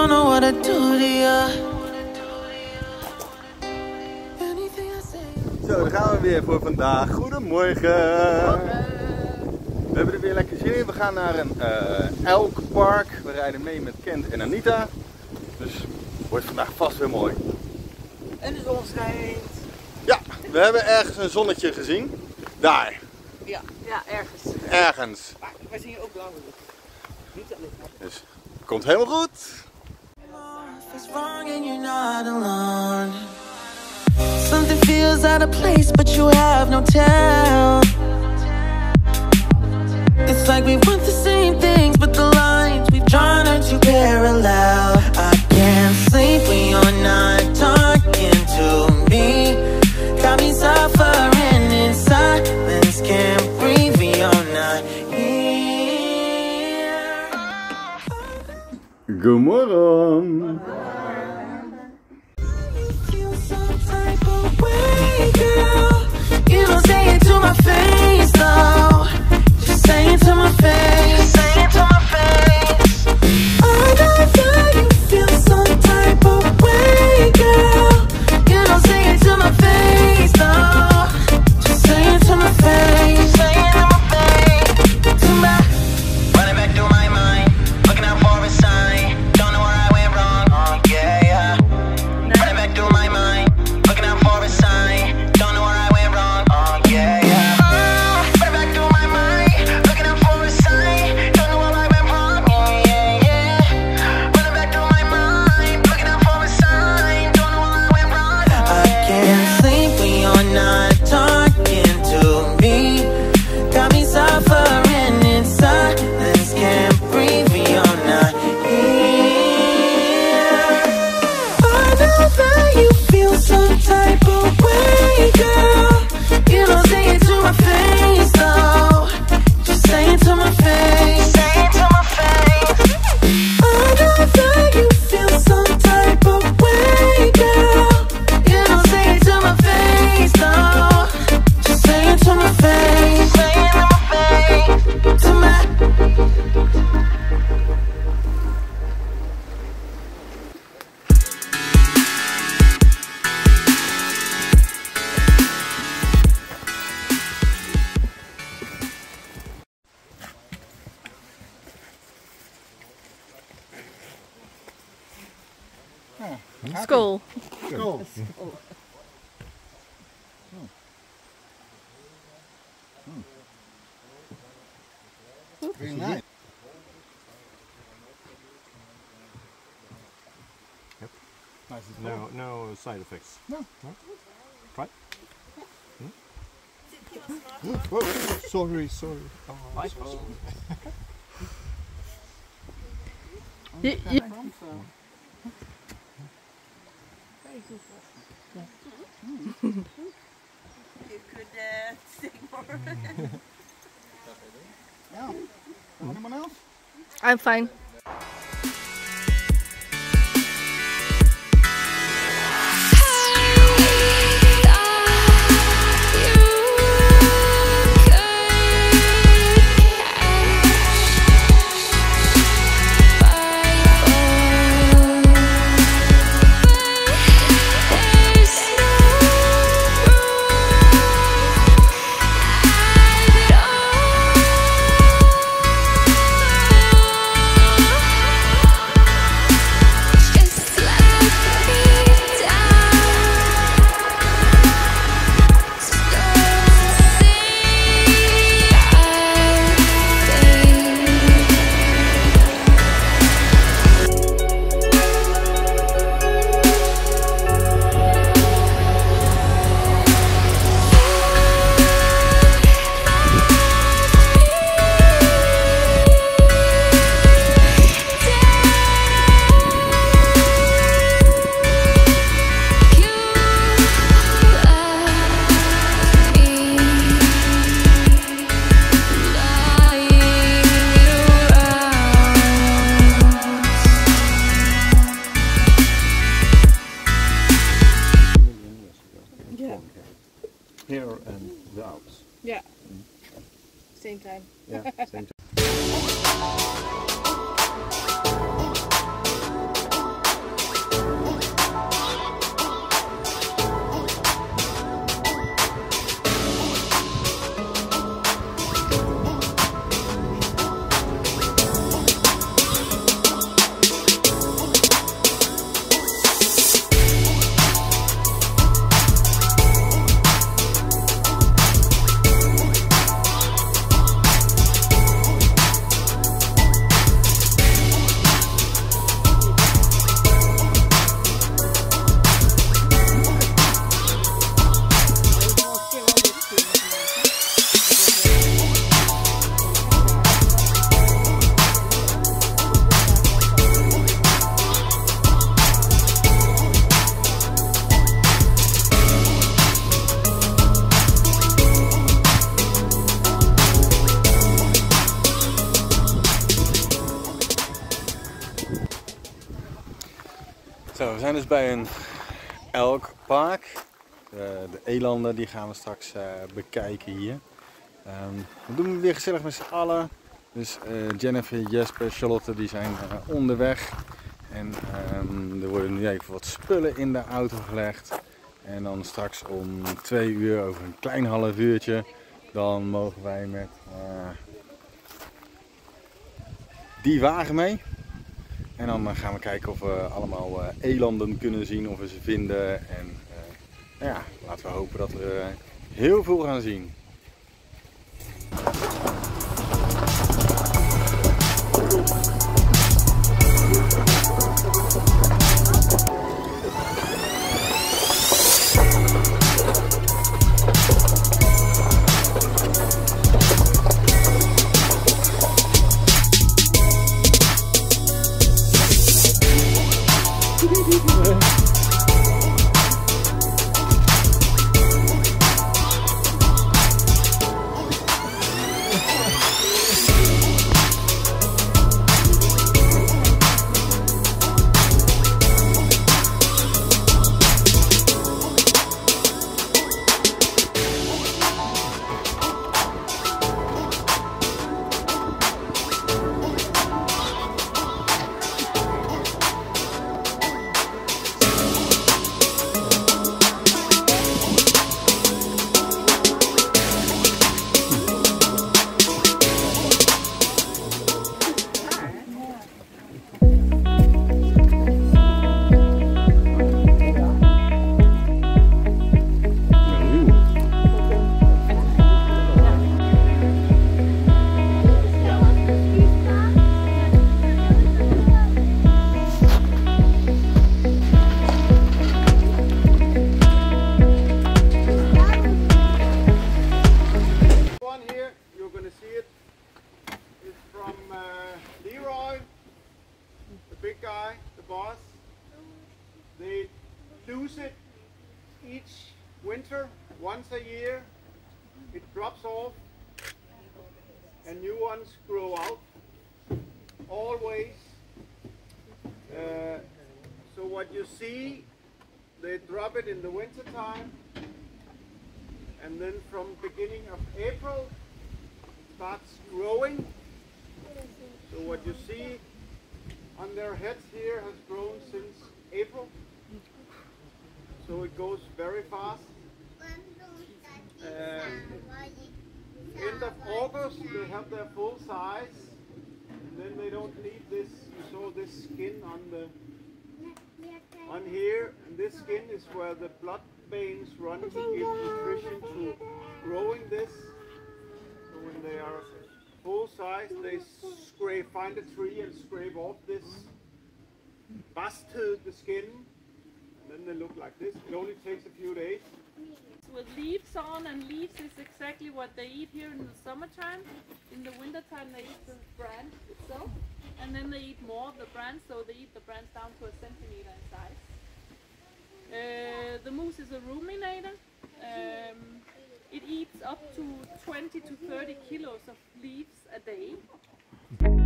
don't know what to do to you. Zo, daar gaan we weer voor vandaag. Goedemorgen. We hebben er weer lekker zin in. We gaan naar een elkpark. We rijden mee met Kent en Anita. Dus het wordt vandaag vast weer mooi. En de zon schijnt. Ja, we hebben ergens een zonnetje gezien. Daar. Ja, ergens. Ergens. Maar wij zien hier ook blauwe lucht. Niet alleen maar. Dus het komt helemaal goed. It's wrong and you're not alone. Something feels out of place, but you have no tell. It's like we want the same things, but the lines we've drawn are too parallel. I can't sleep when you're not talking to me. Got me suffering in silence, can't breathe when you're not here. Goedemorgen. You don't say it to my face, though. Just say it to my face. Say it to my face. I know that you feel some type of way, girl. You don't say it to my face, though. Just say it to my face. Say it to my face. To my. Running back through my mind, looking out for a sign. Don't know where I went wrong. Oh yeah, yeah. Running back through my mind, looking out for a sign. Don't know where I went wrong. Oh yeah, yeah. Running back through my mind, looking out for a sign. Don't know where I went wrong. Yeah, yeah, yeah. Running back through my mind, looking out for a sign. Don't know where I went wrong. I can't sleep when you're not talking to me. Got me suffering in silence, can't breathe when you're not here. I know that you feel some type of way, girl. You don't say it to my face, though. Just say it to my face. Say it to my face. I know that you feel some type of way, girl. You don't say it to my face, though. Just say it to my face. Say it to my face. To my. School. Cool. Very nice. No side effects. No. Right? Whoa, sorry. Oh, You You could sing more. yeah. Anyone else? I'm fine. Here and the Alps. Yeah. Same time. Yeah, same time. Zo, we zijn dus bij een elkpark. De elanden die gaan we straks bekijken hier. We doen het weer gezellig met z'n allen. Dus Jennifer, Jesper, Charlotte die zijn onderweg. En er worden nu even wat spullen in de auto gelegd. En dan straks om 2 uur, over een klein half uurtje, dan mogen wij met die wagen mee. En dan gaan we kijken of we allemaal elanden kunnen zien, of we ze vinden. En nou ja, laten we hopen dat we heel veel gaan zien. They lose it each winter, once a year. It drops off and new ones grow out, always. So what you see, they drop it in the winter time, and then from beginning of April it starts growing. So what you see on their heads here has grown since April. So it goes very fast. End of August they have their full size, and then they don't need this. You saw this skin on here, and this skin is where the blood veins run to give nutrition to growing this. So when they are full size, they find a tree and scrape off this busted the skin, and then they look like this. It only takes a few days. With leaves on, and leaves is exactly what they eat here in the summertime. In the wintertime they eat the branch itself, and then they eat more of the branch, so they eat the branch down to a centimeter in size. The moose is a ruminator. It eats up to 20 to 30 kilos of leaves a day.